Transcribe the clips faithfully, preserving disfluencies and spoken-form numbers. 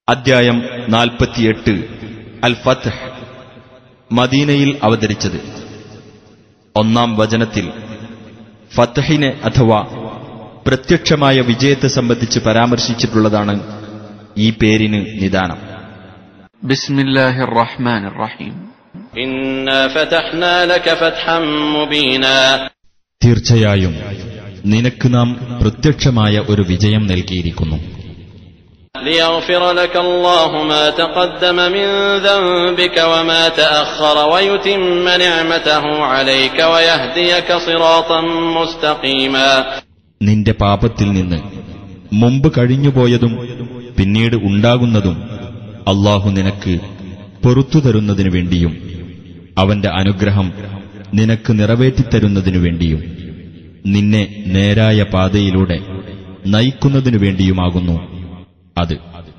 അദ്ധ്യായം നാൽപ്പത്തിയെട്ട്. അൽ ഫത്ഹ്, മദീനയിൽ അവതരിച്ചത്. ഒന്നാം വചനത്തിൽ ഫത്ഹിനെ അഥവാ പ്രത്യക്ഷമായ വിജയത്തെ സംബന്ധിച്ച് പരാമർശിച്ചിട്ടുള്ളതാണ് ഈ പേരിന് നിദാനം. ബിസ്മില്ലാഹിർ റഹ്മാനിർ റഹീം. ഇന്നാ ഫതഹ്നാ ലക ഫത്ഹൻ മുബീനാ. തീർച്ചയായും നിനക്ക് നാം പ്രത്യക്ഷമായ ഒരു വിജയം നൽകിയിരിക്കുന്നു. ليغفر لك الله ما تقدم من ذنبك وما تأخر ويتم نعمته عليك ويهديك صراطا مستقيما. നിന്റെ പാപത്തിൽ നിന്ന് മുമ്പ് കഴിഞ്ഞുപോയതും പിന്നീട് ഉണ്ടാകുന്നതും അല്ലാഹു നിനക്ക് പൊറുത്തു തരുന്നതിനു വേണ്ടിയും അവന്റെ അനുഗ്രഹം നിനക്ക് നിറവേറ്റിത്തരുന്നതിനു വേണ്ടിയും നിന്നെ നേരായ പാതയിലൂടെ നയിക്കുന്നതിനു വേണ്ടിയുമാകുന്നു അത്.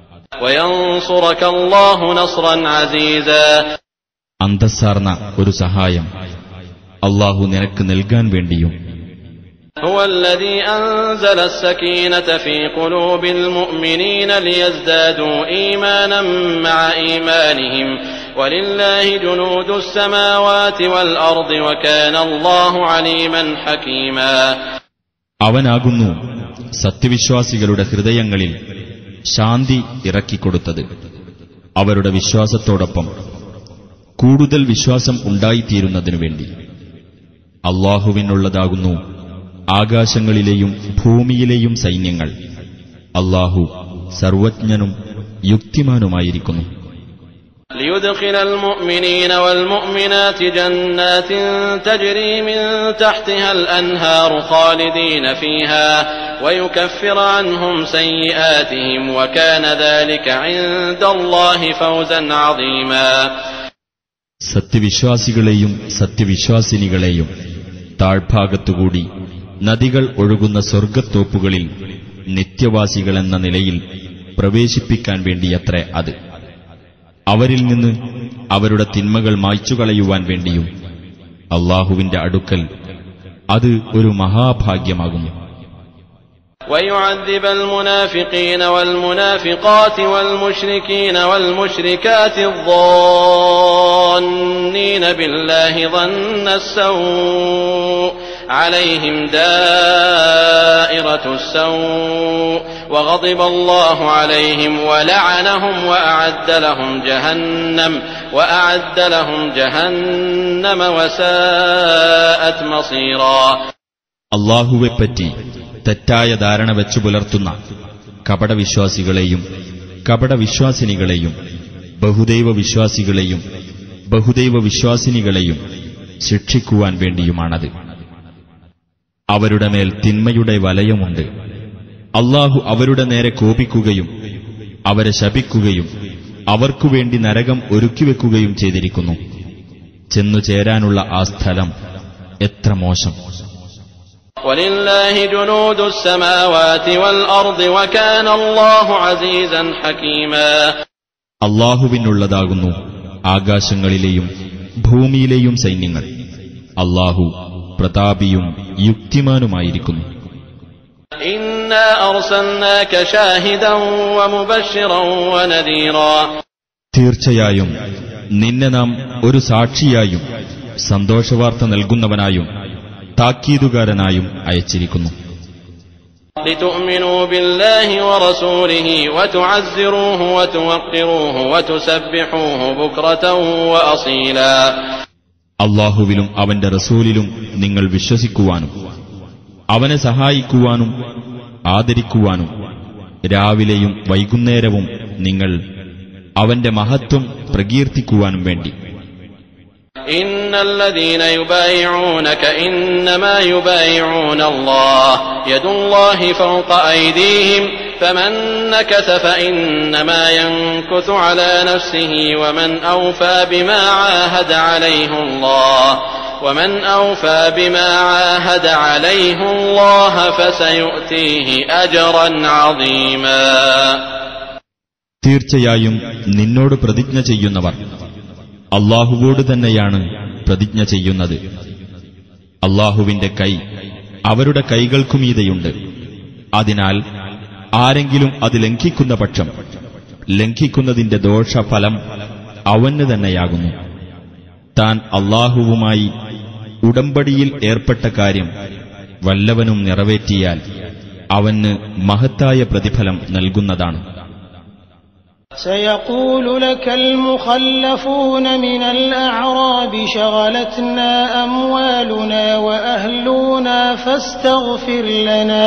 അന്തസ്സാർന്ന ഒരു സഹായം അല്ലാഹു നിനക്ക് നൽകാൻ വേണ്ടിയും. هو الذي أنزل السكينة في قلوب المؤمنين ليزدادوا إيمانا مع إيمانهم ولله جنود السماوات والأرض وكان الله عليما حكيما. അവനാകുന്നു സത്യവിശ്വാസികളുടെ ഹൃദയങ്ങളിൽ ശാന്തി ഇറക്കിക്കൊടുത്തത്. അവരുടെ വിശ്വാസത്തോടൊപ്പം കൂടുതൽ വിശ്വാസം ഉണ്ടായിത്തീരുന്നതിനു വേണ്ടി. അല്ലാഹുവിനുള്ളതാകുന്നു ആകാശങ്ങളിലെയും ഭൂമിയിലെയും സൈന്യങ്ങൾ. അല്ലാഹു സർവജ്ഞനും യുക്തിമാനുമായിരിക്കുന്നു. ليدخل المؤمنين والمؤمنات جنات تجري من تحتها الأنهار خالدين فيها ويكفر عنهم سيئاتهم وكان ذلك عند الله فوزا عظيما. സത്യവിശ്വാസികളെയും സത്യവിശ്വാസിനികളെയും താഴ്ഭാഗത്തുകൂടി നദികൾ ഒഴുകുന്ന സ്വർഗ്ഗത്തോപ്പുകളിൽ നിത്യവാസികളെന്ന നിലയിൽ പ്രവേശിപ്പിക്കാൻ വേണ്ടിയത്രേ അത്. അവരിൽ നിന്ന് അവരുടെ തിന്മകൾ മായ്ച്ചുകളയുവാൻ വേണ്ടിയും അല്ലാഹുവിന്റെ അടുക്കൽ അത് ഒരു മഹാഭാഗ്യമാകുന്നു. ويعذب المنافقين والمنافقات والمشركين والمشركات الظانين بالله ظن السوء عليهم دائرة السوء وغضب الله عليهم ولعنهم وأعد لهم جهنم وأعد لهم جهنم وساءت مصيرا. അല്ലാഹുവെപ്പറ്റി തെറ്റായ ധാരണ വെച്ചു പുലർത്തുന്ന കപടവിശ്വാസികളെയും കപടവിശ്വാസിനികളെയും ബഹുദൈവ വിശ്വാസികളെയും ബഹുദൈവ വിശ്വാസിനികളെയും ശിക്ഷിക്കുവാൻ വേണ്ടിയുമാണത്. അവരുടെ മേൽ തിന്മയുടെ വലയമുണ്ട്. അല്ലാഹു അവരുടെ നേരെ കോപിക്കുകയും അവരെ ശപിക്കുകയും അവർക്കുവേണ്ടി നരകം ഒരുക്കിവെക്കുകയും ചെയ്തിരിക്കുന്നു. ചെന്നു ചേരാനുള്ള ആ സ്ഥലം എത്ര മോശം. وَلِلَّهِ جُنُودُ السَّمَاوَاتِ وَالْأَرْضِ وَكَانَ اللَّهُ عَزِيزًا حَكِيمًا. അല്ലാഹുവിനുള്ളതാകുന്നു ആകാശങ്ങളിലെയും ഭൂമിയിലെയും സൈന്യങ്ങൾ. അല്ലാഹു പ്രതാപിയും യുക്തിമാനുമായിരിക്കുന്നു. إِنَّا أَرْسَلْنَاكَ شَاهِدًا وَمُبَشِّرًا وَنَذِيرًا. തീർച്ചയായും നിന്നെ നാം ഒരു സാക്ഷിയായും സന്തോഷവാർത്ത നൽകുന്നവനായും താക്കീതുകാരനായും അയച്ചിരിക്കുന്നു. لِتُؤْمِنُوا بِاللَّهِ وَرَسُولِهِ وَتُعَزِّرُوهُ وَتُوَقِّرُوهُ وَتُسَبِّحُوهُ بُكْرَةً وَأَصِيلًا. അല്ലാഹുവിലും അവന്റെ റസൂലിലും നിങ്ങൾ വിശ്വസിക്കുവാനും അവനെ സഹായിക്കുവാനും ആദരിക്കുവാനും രാവിലെയും വൈകുന്നേരവും നിങ്ങൾ അവന്റെ മഹത്വം പ്രകീർത്തിക്കുവാനും വേണ്ടി. إن الذين يبايعونك إنما يبايعون الله يد الله فوق أيديهم فمن نكث فإنما ينكث على نفسه ومن أوفى بما عاهد عليه الله ومن أوفى بما عاهد عليه الله فسيؤتيه أجرا عظيما. തീർച്ചയായും നിന്നോട് പ്രതിജ്ഞ ചെയ്യുന്നവർ അല്ലാഹുവോട് തന്നെയാണ് പ്രതിജ്ഞ ചെയ്യുന്നത്. അല്ലാഹുവിന്റെ കൈ അവരുടെ കൈകൾക്കുമീതെയുണ്ട്. അതിനാൽ ആരെങ്കിലും അത് ലംഘിക്കുന്ന പക്ഷം ലംഘിക്കുന്നതിന്റെ ദോഷഫലം അവന് തന്നെയാകുന്നു. താൻ അല്ലാഹുവുമായി ഉടമ്പടിയിൽ ഏർപ്പെട്ട കാര്യം വല്ലവനും നിറവേറ്റിയാൽ അവന് മഹത്തായ പ്രതിഫലം നൽകുന്നതാണ്. سيقول لك المخلفون من الأعراب شغلتنا أموالنا وأهلنا فاستغفر لنا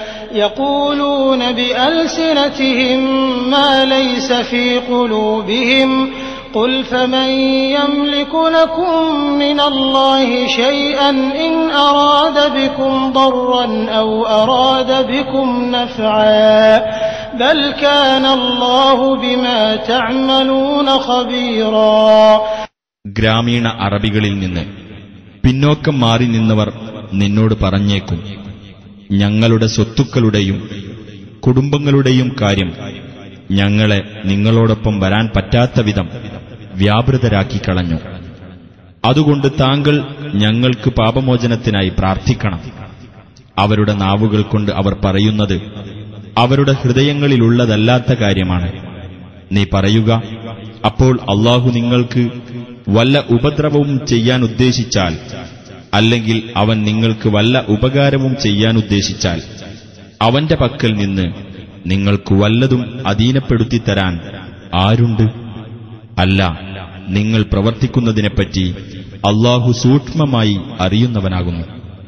يقولون بألسنتهم ما ليس في قلوبهم قل فمن يملك لكم من الله شيئا إن أراد بكم ضرا أو أراد بكم نفعا بل كان الله بما تعملون خبيرا. ഗ്രാമീണ അറബികളിൽ നിന്ന് പിന്നോക്കം മാറി നിന്നവർ നിന്നോട് പറഞ്ഞേക്കും, ഞങ്ങളുടെ സ്വത്തുക്കളുടെയും കുടുംബങ്ങളുടെയും കാര്യം ഞങ്ങളെ നിങ്ങളോടൊപ്പം വരാൻ പറ്റാത്ത വിധം വ്യാപൃതരാക്കി കളഞ്ഞു. അതുകൊണ്ട് താങ്കൾ ഞങ്ങൾക്ക് പാപമോചനത്തിനായി പ്രാർത്ഥിക്കണം. അവരുടെ നാവുകൾ കൊണ്ട് അവർ പറയുന്നത് അവരുടെ ഹൃദയങ്ങളിലുള്ളതല്ലാത്ത കാര്യമാണ്. നീ പറയുക, അപ്പോൾ അല്ലാഹു നിങ്ങൾക്ക് വല്ല ഉപദ്രവവും ചെയ്യാൻ ഉദ്ദേശിച്ചാൽ, അല്ലെങ്കിൽ അവൻ നിങ്ങൾക്ക് വല്ല ഉപകാരവും ചെയ്യാൻ ഉദ്ദേശിച്ചാൽ, അവന്റെ പക്കൽ നിന്ന് നിങ്ങൾക്ക് വല്ലതും അധീനപ്പെടുത്തിത്തരാൻ ആരുണ്ട്? അല്ല, നിങ്ങൾ പ്രവർത്തിക്കുന്നതിനെപ്പറ്റി അല്ലാഹു സൂക്ഷ്മമായി അറിയുന്നവനാകുന്നു.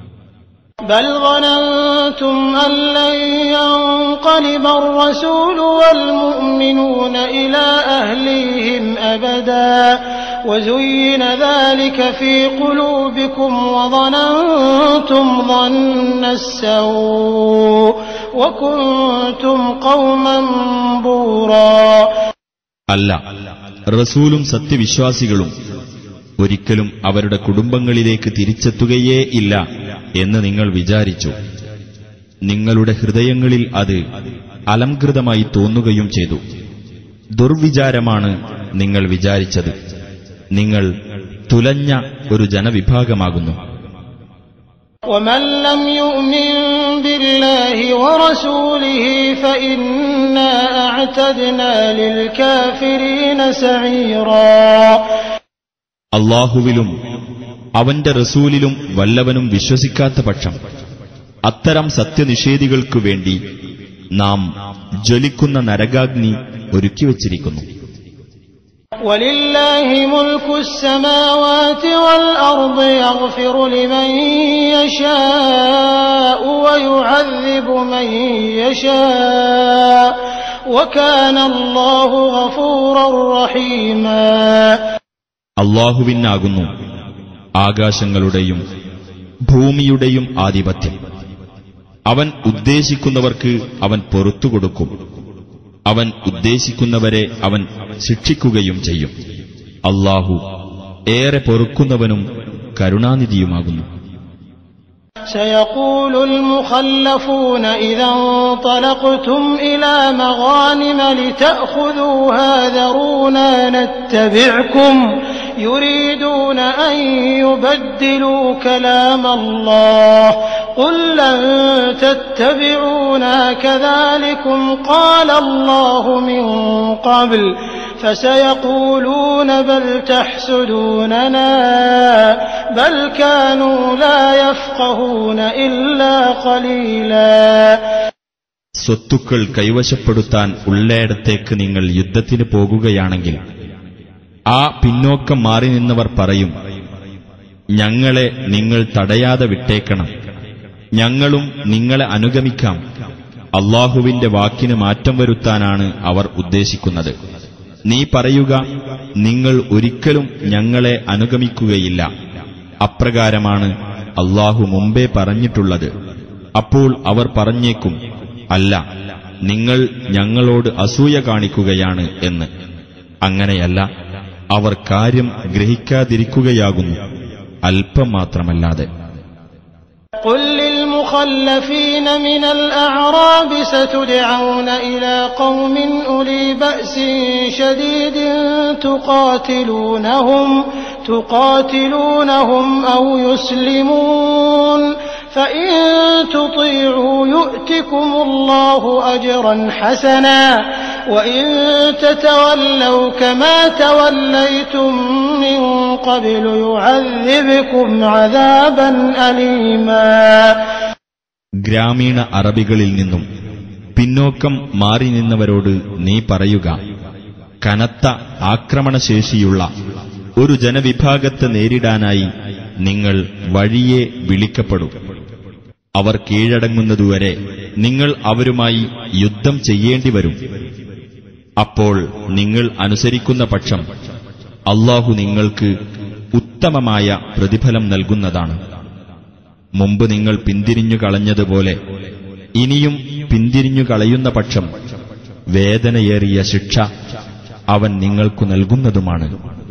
بل ظننتم أن لن ينقلب الرسول والمؤمنون إلى أهليهم أبدا وزين ذلك في قلوبكم وظننتم ظن السوء وكنتم قوما بورا. അല്ല, റസൂലും സത്യവിശ്വാസികളും ഒരിക്കലും അവരുടെ കുടുംബങ്ങളിലേക്ക് തിരിച്ചെത്തുകയേ ഇല്ല എന്ന് നിങ്ങൾ വിചാരിച്ചു. നിങ്ങളുടെ ഹൃദയങ്ങളിൽ അത് അലംകൃതമായി തോന്നുകയും ചെയ്തു. ദുർവിചാരമാണ് നിങ്ങൾ വിചാരിച്ചത്. നിങ്ങൾ തുലഞ്ഞ ഒരു ജനവിഭാഗമാകുന്നു. ومن لم يؤمن بالله ورسوله فإنا أعتدنا للكافرين سعيرا. അല്ലാഹുവിലും അവന്റെ റസൂലിലും വല്ലവനും വിശ്വസിക്കാത്ത പക്ഷം അത്തരം സത്യനിഷേധികൾക്കു വേണ്ടി നാം ജ്വലിക്കുന്ന നരകാഗ്നി ഒരുക്കിവച്ചിരിക്കുന്നു. وَلِلَّهِ مُلْكُ السَّمَاوَاتِ وَالْأَرْضِ يَغْفِرُ لِمَن يَشَاءُ وَيُعَذِّبُ مَن يَشَاءُ وَكَانَ اللَّهُ غَفُورًا رَّحِيمًا. അല്ലാഹുവിനാകുന്നു ആകാശങ്ങളുടെയും ഭൂമിയുടെയും ആധിപത്യം. അവൻ ഉദ്ദേശിക്കുന്നവർക്ക് അവൻ പൊറുത്തുകൊടുക്കും. അവൻ ഉദ്ദേശിക്കുന്നവരെ അവൻ ശിക്ഷിക്കുകയും ചെയ്യും. അല്ലാഹു ഏറെ പൊറുക്കുന്നവനും കരുണാനിധിയുമാകുന്നു. سيقول المخلفون إذا انطلقتم إلى مغانم لتأخذوها ذرونا نتبعكم يريدون أن يبدلوا كلام الله قل لن تتبعونا كذلكم قال الله من قبل فسيقولون بل تحسدوننا بل كانوا لا يفقهون إلا قليلا. സ്വത്തുക്കൾ കൈവശപ്പെടുത്താൻ ഉള്ളയിടത്തേക്ക് നിങ്ങൾ യുദ്ധത്തിന് പോകുകയാണെങ്കിൽ ആ പിന്നോക്കം മാറി നിന്നവർ പറയും, ഞങ്ങളെ നിങ്ങൾ തടയാതെ വിട്ടേക്കണം, ഞങ്ങളും നിങ്ങളെ അനുഗമിക്കാം. അല്ലാഹുവിന്റെ വാക്കിന് മാറ്റം വരുത്താനാണ് അവർ ഉദ്ദേശിക്കുന്നത്. നീ പറയുക, നിങ്ങൾ ഒരിക്കലും ഞങ്ങളെ അനുഗമിക്കുകയില്ല. അപ്രകാരമാണ് അല്ലാഹു മുമ്പേ പറഞ്ഞിട്ടുള്ളത്. അപ്പോൾ അവർ പറഞ്ഞേക്കും, അല്ല, നിങ്ങൾ ഞങ്ങളോട് അസൂയ കാണിക്കുകയാണ് എന്ന്. അങ്ങനെയല്ല, അവർ കാര്യം ഗ്രഹിക്കാതിരിക്കുകയാകുന്നു, അല്പം മാത്രമല്ലാതെ. قل للمخلفين من الأعراب ستدعون إلى قوم أولي بأس شديد تقاتلونهم تقاتلونهم أو يسلمون فإن تطيعوا يؤتكم الله أجرا حسنا وإن تتولوا كما توليتم من قبل يعذبكم عذابا أليما. ഗ്രാമീണ അറബികളിൽ നിന്നും പിന്നോക്കം മാറി നിന്നവരോട് നീ പറയുക, കനത്ത ആക്രമണശേഷിയുള്ള ഒരു ജനവിഭാഗത്തെ നേരിടാനായി നിങ്ങൾ വഴിയെ വിളിക്കപ്പെടും. അവർ കീഴടങ്ങുന്നതുവരെ നിങ്ങൾ അവരുമായി യുദ്ധം ചെയ്യേണ്ടിവരും. അപ്പോൾ നിങ്ങൾ അനുസരിക്കുന്ന പക്ഷം അല്ലാഹു നിങ്ങൾക്ക് ഉത്തമമായ പ്രതിഫലം നൽകുന്നതാണ്. മുമ്പ് നിങ്ങൾ പിന്തിരിഞ്ഞു കളഞ്ഞതുപോലെ ഇനിയും പിന്തിരിഞ്ഞു കളയുന്ന പക്ഷം വേദനയേറിയ ശിക്ഷ അവൻ നിങ്ങൾക്കു നൽകുന്നതുമാണ്.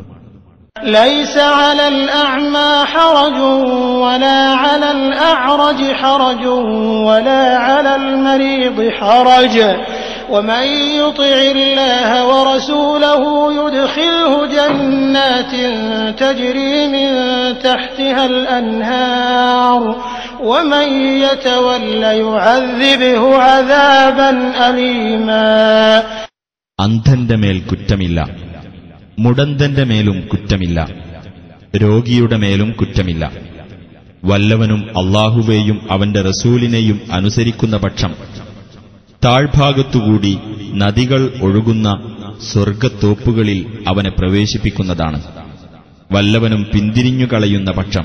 ليس على الأعمى حرج ولا على الأعرج حرج ولا على المريض حرج ومن يطع الله ورسوله يدخله جنات تجري من تحتها الأنهار ومن يتول يعذبه عذابا أليما. അന്ധന്റെ മേൽ കുറ്റമില്ല, മുടന്തന്റെ മേലും കുറ്റമില്ല, രോഗിയുടെ മേലും കുറ്റമില്ല. വല്ലവനും അല്ലാഹുവേയും അവന്റെ റസൂലിനെയും അനുസരിക്കുന്ന പക്ഷം താഴ്ഭാഗത്തുകൂടി നദികൾ ഒഴുകുന്ന സ്വർഗ്ഗത്തോപ്പുകളിൽ അവനെ പ്രവേശിപ്പിക്കുന്നതാണ്. വല്ലവനും പിന്തിരിഞ്ഞുകളയുന്ന പക്ഷം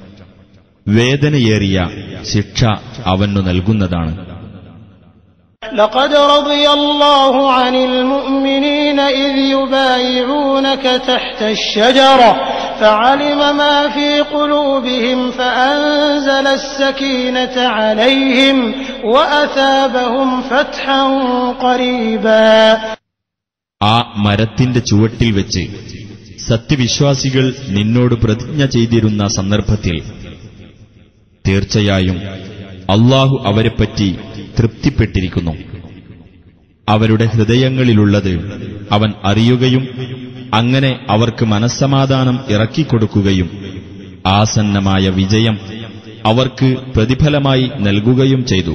വേദനയേറിയ ശിക്ഷ അവനു നൽകുന്നതാണ്. لقد رضي الله عن المؤمنين إذ يبايعونك تحت الشجرة فعلم ما في قلوبهم فأنزل السكينة عليهم وأثابهم فتحا قريبا. ആ മരത്തിന്റെ ചുവട്ടിൽ വെച്ച് സത്യവിശ്വാസികൾ നിന്നോട് പ്രതിജ്ഞ ചെയ്തിരുന്ന സന്ദർഭത്തിൽ തീർച്ചയായും അല്ലാഹു അവരെപ്പറ്റി തൃപ്തിപ്പെട്ടിരിക്കുന്നു. അവരുടെ ഹൃദയങ്ങളിലുള്ളത് അവൻ അറിയുകയും അങ്ങനെ അവർക്ക് മനസ്സമാധാനം ഇറക്കിക്കൊടുക്കുകയും ആസന്നമായ വിജയം അവർക്ക് പ്രതിഫലമായി നൽകുകയും ചെയ്തു.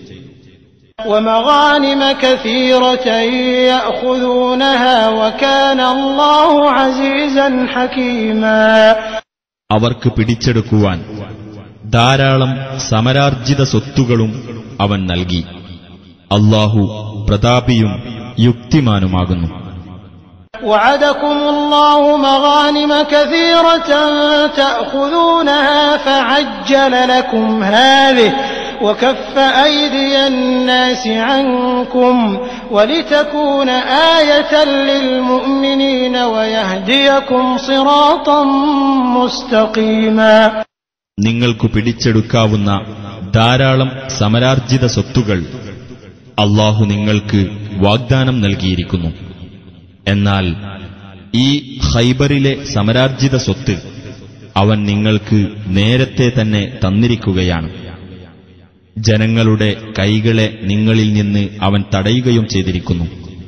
ومغانم كثيرة يأخذونها وكان الله عزيزا حكيما. അവർക്ക് പിടിച്ചെടുക്കുവാൻ ധാരാളം സമരാർജിത സ്വത്തുകളും അവൻ നൽകി. അല്ലാഹു പ്രതാപിയും യുക്തിമാനുമാകുന്നു. وعدكم الله مغانم كثيرة تأخذونها فعجل لكم هذه وكف أيدي الناس عنكم ولتكون آية للمؤمنين ويهديكم صراطا مستقيما. നിങ്ങൾക്കു പിടിച്ചെടുക്കാവുന്ന ധാരാളം സമരാർജിത സ്വത്തുകൾ അല്ലാഹു നിങ്ങൾക്ക് വാഗ്ദാനം നൽകിയിരിക്കുന്നു. എന്നാൽ ഈ ഖൈബറിലെ സമരാർജിത സ്വത്ത് അവൻ നിങ്ങൾക്ക് നേരത്തെ തന്നെ തന്നിരിക്കുകയാണ്. ജനങ്ങളുടെ കൈകളെ നിങ്ങളിൽ നിന്ന് അവൻ തടയുകയും ചെയ്തിരിക്കുന്നു.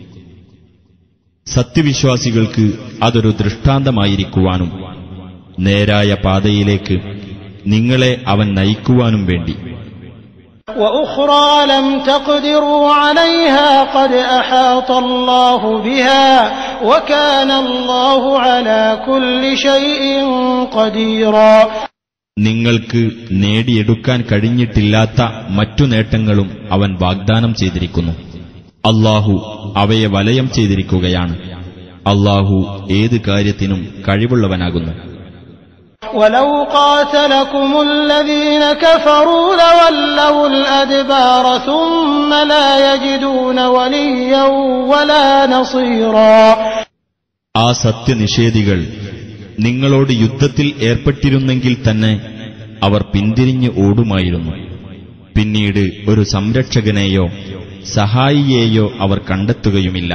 സത്യവിശ്വാസികൾക്ക് അതൊരു ദൃഷ്ടാന്തമായിരിക്കുവാനും നേരായ പാതയിലേക്ക് നിങ്ങളെ അവൻ നയിക്കുവാനും വേണ്ടി. وأخرى لم تقدروا عليها قد أحاط الله بها وكان الله على كل شيء قديرا. നിങ്ങൾക്ക് നേടിയെടുക്കാൻ കഴിഞ്ഞിട്ടില്ലാത്ത മറ്റു നേട്ടങ്ങളും അവൻ വാഗ്ദാനം ചെയ്തിരിക്കുന്നു. അല്ലാഹു അവയെ വലയം ചെയ്തിരിക്കുകയാണ്. അല്ലാഹു ഏത് കാര്യത്തിനും കഴിവുള്ളവനാകുന്നു. ولو قاتلكم الذين كفروا لولوا الأدبار ثم لا يجدون وليا ولا نصيرا. ആ സത്യനിഷേധികൾ നിങ്ങളോട് യുദ്ധത്തിൽ ഏർപ്പെട്ടിരുന്നെങ്കിൽ തന്നെ അവർ പിന്തിരിഞ്ഞ് ഓടുമായിരുന്നു. പിന്നീട് ഒരു സംരക്ഷകനെയോ സഹായിയെയോ അവർ കണ്ടെത്തുകയുമില്ല.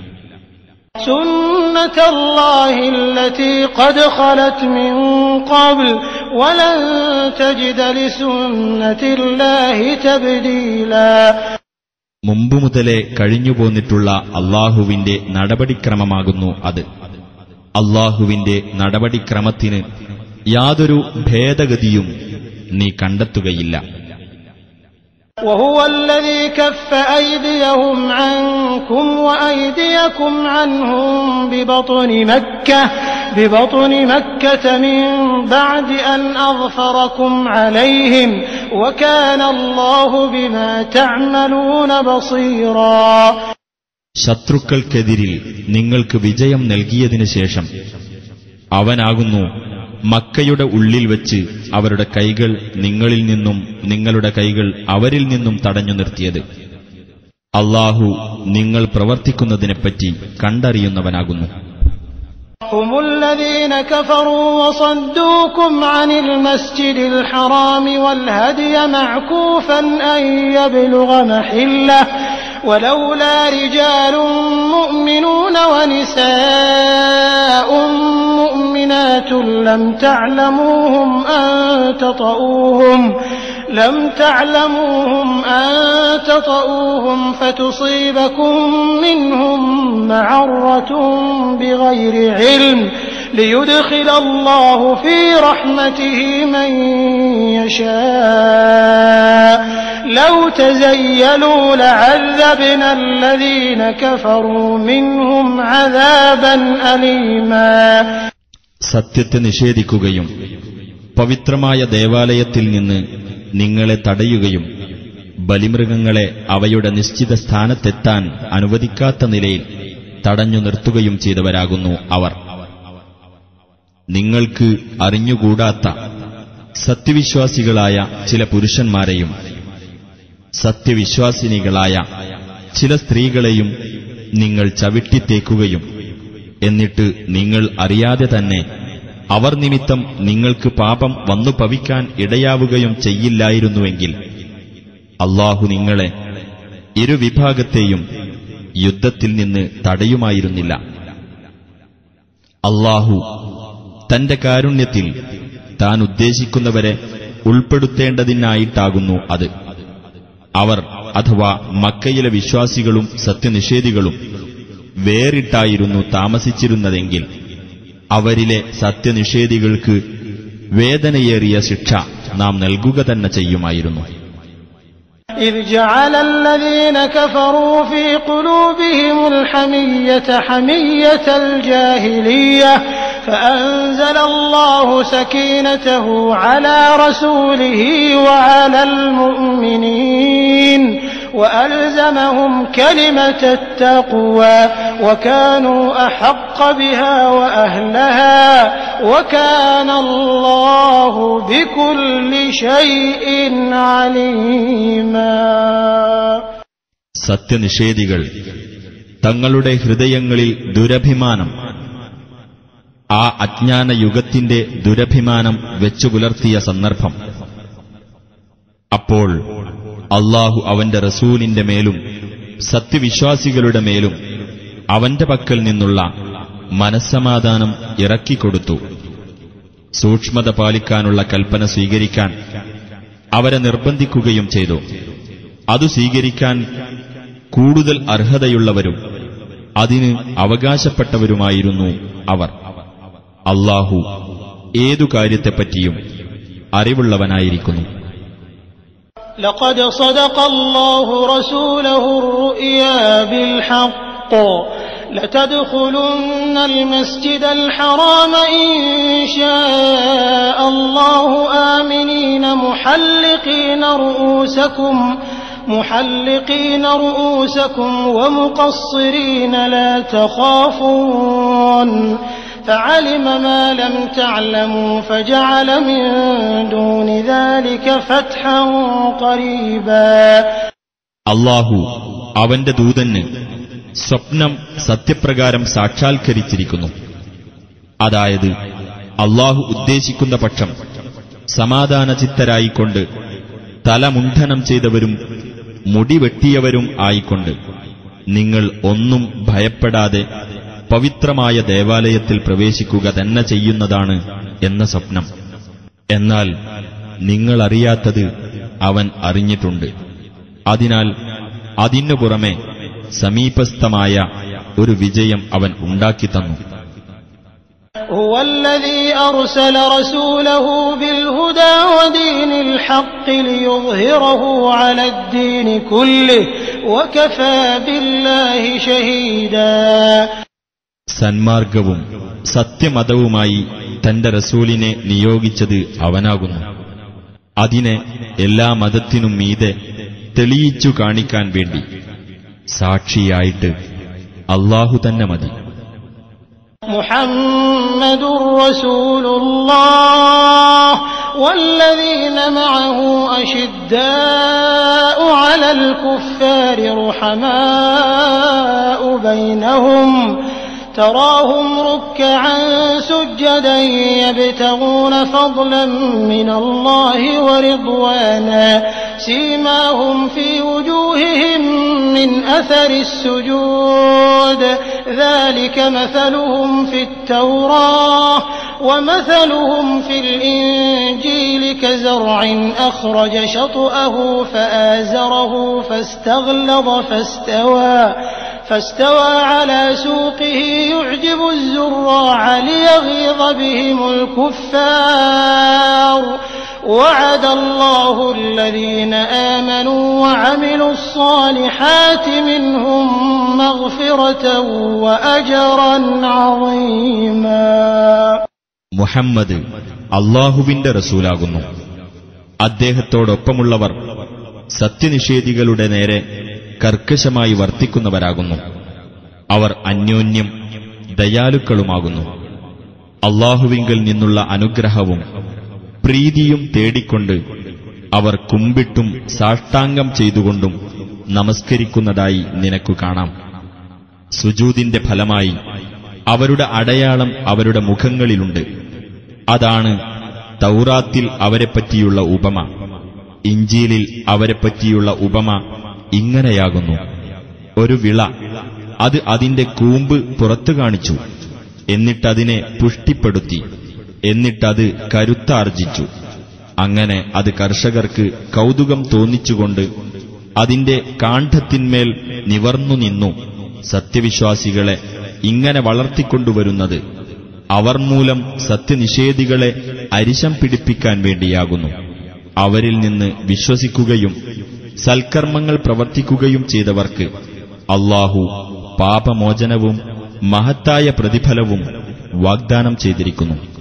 سنة الله التي قد خلت من قبل ولن تجد لسنة الله تبديلا. മുമ്പു മുതലേ കഴിഞ്ഞുപോന്നിട്ടുള്ള അല്ലാഹുവിന്റെ നടപടിക്രമമാകുന്നു അത്. അല്ലാഹുവിന്റെ നടപടിക്രമത്തിന് യാതൊരു ഭേദഗതിയും നീ കണ്ടെത്തുകയില്ല. وهو الذي كف أيديهم عنكم وأيديكم عنهم ببطن مكة ببطن مكة من بعد أن أظفركم عليهم وكان الله بما تعملون بصيرا. ശത്രുക്കൾക്കെതിരിൽ നിങ്ങൾക്ക് വിജയം നൽകിയതിനു ശേഷം അവനാകുന്നു മക്കയുടെ ഉള്ളിൽ വച്ച് അവരുടെ കൈകൾ നിങ്ങളിൽ നിന്നും നിങ്ങളുടെ കൈകൾ അവരിൽ നിന്നും തടഞ്ഞു നിർത്തിയത്. അല്ലാഹു നിങ്ങൾ പ്രവർത്തിക്കുന്നതിനെപ്പറ്റി കണ്ടറിയുന്നവനാകുന്നു. هم الذين كفروا وصدوكم عن المسجد الحرام والهدي معكوفا أن يبلغ محله ولولا رجال مؤمنون ونساء مؤمنات لم تعلموهم أن تطؤوهم لم تعلموهم أن تطؤوهم فتصيبكم منهم معرة بغير علم ليدخل الله في رحمته من يشاء لو تزيلوا لعذبنا الذين كفروا منهم عذابا أليما. സത്യത്തെ നിഷേധിക്കുകയും പവിത്രമായ ദേവാലയത്തിൽ നിന്ന് നിങ്ങളെ തടയുകയും ബലിമൃഗങ്ങളെ അവയുടെ നിശ്ചിത സ്ഥാനത്തെത്താൻ അനുവദിക്കാത്ത നിലയിൽ തടഞ്ഞു നിർത്തുകയും ചെയ്തവരാകുന്നു അവർ. നിങ്ങൾക്ക് അറിഞ്ഞുകൂടാത്ത സത്യവിശ്വാസികളായ ചില പുരുഷന്മാരെയും സത്യവിശ്വാസിനികളായ ചില സ്ത്രീകളെയും നിങ്ങൾ ചവിട്ടിത്തേക്കുകയും എന്നിട്ട് നിങ്ങൾ അറിയാതെ തന്നെ അവർ നിമിത്തം നിങ്ങൾക്ക് പാപം വന്നു ഭവിക്കാൻ ഇടയാവുകയും ചെയ്യില്ലായിരുന്നുവെങ്കിൽ അല്ലാഹു നിങ്ങളെ ഇരുവിഭാഗത്തെയും യുദ്ധത്തിൽ നിന്ന് തടയുമായിരുന്നില്ല. അല്ലാഹു തന്റെ കാരുണ്യത്തിൽ താൻ ഉദ്ദേശിക്കുന്നവരെ ഉൾപ്പെടുത്തേണ്ടതിനായിട്ടാകുന്നു അത്. അവർ അഥവാ മക്കയിലെ വിശ്വാസികളും സത്യനിഷേധികളും വേറിട്ടായിരുന്നു താമസിച്ചിരുന്നതെങ്കിൽ അവരിലെ സത്യനിഷേധികൾക്ക് വേദനയേറിയ ശിക്ഷ നാം നൽകുക തന്നെ ചെയ്യുമായിരുന്നു. إذ جعل الذين كفروا في قلوبهم الحمية حمية الجاهلية فأنزل الله سكينته على رسوله وعلى المؤمنين وألزمهم كلمة التقوى وكانوا أحق بها وأهلها وكان الله بكل شيء عليما. സത്യനിഷേധികൾ തങ്ങളുടെ ഹൃദയങ്ങളിൽ ദുരഭിമാനം, ആ അജ്ഞാന യുഗത്തിന്റെ ദുരഭിമാനം വെച്ചുപുലർത്തിയ സന്ദർഭം, അപ്പോൾ അല്ലാഹു അവന്റെ റസൂലിന്റെ മേലും സത്യവിശ്വാസികളുടെ മേലും അവന്റെ പക്കൽ നിന്നുള്ള മനസ്സമാധാനം ഇറക്കിക്കൊടുത്തു. സൂക്ഷ്മത പാലിക്കാനുള്ള കൽപ്പന സ്വീകരിക്കാൻ അവരെ നിർബന്ധിക്കുകയും ചെയ്തു. അതു സ്വീകരിക്കാൻ കൂടുതൽ അർഹതയുള്ളവരും അതിന് അവകാശപ്പെട്ടവരുമായിരുന്നു അവർ. അല്ലാഹു ഏതു കാര്യത്തെപ്പറ്റിയും അറിവുള്ളവനായിരിക്കുന്നു. لقد صدق الله رسوله الرؤيا بالحق لتدخلن المسجد الحرام إن شاء الله آمنين محلقين رؤوسكم محلقين رؤوسكم ومقصرين لا تخافون فعلم ما لم تعلموا فجعل من دون ذلك فتحا قريبا. അല്ലാഹു അവന്റെ ദൂതന് സ്വപ്നം സത്യപ്രകാരം സാക്ഷാത്കരിച്ചിരിക്കുന്നു. അതായത് അല്ലാഹു ഉദ്ദേശിക്കുന്ന പക്ഷം സമാധാനചിത്തരായിക്കൊണ്ട് തലമുണ്ഠനം ചെയ്തവരും മുടിവെട്ടിയവരും ആയിക്കൊണ്ട് നിങ്ങൾ ഒന്നും ഭയപ്പെടാതെ പവിത്രമായ ദേവാലയത്തിൽ പ്രവേശിക്കുക തന്നെ ചെയ്യുന്നതാണ് എന്ന സ്വപ്നം. എന്നാൽ നിങ്ങളറിയാത്തത് അവൻ അറിഞ്ഞിട്ടുണ്ട്. അതിനാൽ അതിനു പുറമെ സമീപസ്ഥമായ ഒരു വിജയം അവൻ ഉണ്ടാക്കിത്തന്നു. هو الذي أرسل رسوله بالهدى ودين الحق ليظهره على الدين كله وكفى بالله شهيدا. സന്മാർഗവും സത്യമതവുമായി തന്റെ റസൂലിനെ നിയോഗിച്ചത് അവനാകുന്നു. അതിനെ എല്ലാ മതത്തിനും മീതെ തെളിയിച്ചു കാണിക്കാൻ വേണ്ടി സാക്ഷിയായിട്ട് അല്ലാഹു തന്നെ മതി. മുഹമ്മദുർ റസൂലുള്ളാഹ് വല്ലദീന മഅഹു അശിദ്ദാഉ അലൽ കുഫാരി റഹമാഉ ബൈനഹും تراهم ركعا سجدا يبتغون فضلا من الله ورضوانا سيماهم في وجوههم من أثر السجود ذلك مثلهم في التوراة ومثلهم في الإنجيل كزرع أخرج شطأه فآزره فاستغلظ فاستوى فاستوى على سوقه يعجب الزراع ليغيظ بهم الكفار وعد الله الذين آمنوا وعملوا الصالحات منهم مغفرة وأجرا عظيما. മുഹമ്മദ് അല്ലാഹുവിന്റെ റസൂലാകുന്നു. അദ്ദേഹത്തോടൊപ്പമുള്ളവർ സത്യനിഷേധികളുടെ നേരെ കർക്കശമായി വർത്തിക്കുന്നവരാകുന്നു. അവർ അന്യോന്യം ദയാലുക്കളുമാകുന്നു. അല്ലാഹുവിങ്കൽ നിന്നുള്ള അനുഗ്രഹവും പ്രീതിയും തേടിക്കൊണ്ട് അവർ കുമ്പിട്ടും സാഷ്ടാംഗം ചെയ്തുകൊണ്ടും നമസ്കരിക്കുന്നതായി നിനക്കു കാണാം. സുജൂദിന്റെ ഫലമായി അവരുടെ അടയാളം അവരുടെ മുഖങ്ങളിലുണ്ട്. അതാണ് തൗറാത്തിൽ അവരെപ്പറ്റിയുള്ള ഉപമ. ഇഞ്ചീലിൽ അവരെപ്പറ്റിയുള്ള ഉപമ ഇങ്ങനെയാകുന്നു. ഒരു വിള, അത് അതിന്റെ കൂമ്പ് പുറത്തു കാണിച്ചു, എന്നിട്ടതിനെ പുഷ്ടിപ്പെടുത്തി, എന്നിട്ടത് കരുത്താർജിച്ചു. അങ്ങനെ അത് കർഷകർക്ക് കൗതുകം തോന്നിച്ചുകൊണ്ട് അതിന്റെ കാണ്ഡത്തിന്മേൽ നിവർന്നു നിന്നു. സത്യവിശ്വാസികളെ ഇങ്ങനെ വളർത്തിക്കൊണ്ടുവരുന്നത് അവർ മൂലം സത്യനിഷേധികളെ അരിശം പിടിപ്പിക്കാൻ വേണ്ടിയാകുന്നു. അവരിൽ നിന്ന് വിശ്വസിക്കുകയും സൽക്കർമ്മങ്ങൾ പ്രവർത്തിക്കുകയും ചെയ്തവർക്ക് അല്ലാഹു പാപമോചനവും മഹത്തായ പ്രതിഫലവും വാഗ്ദാനം ചെയ്തിരിക്കുന്നു.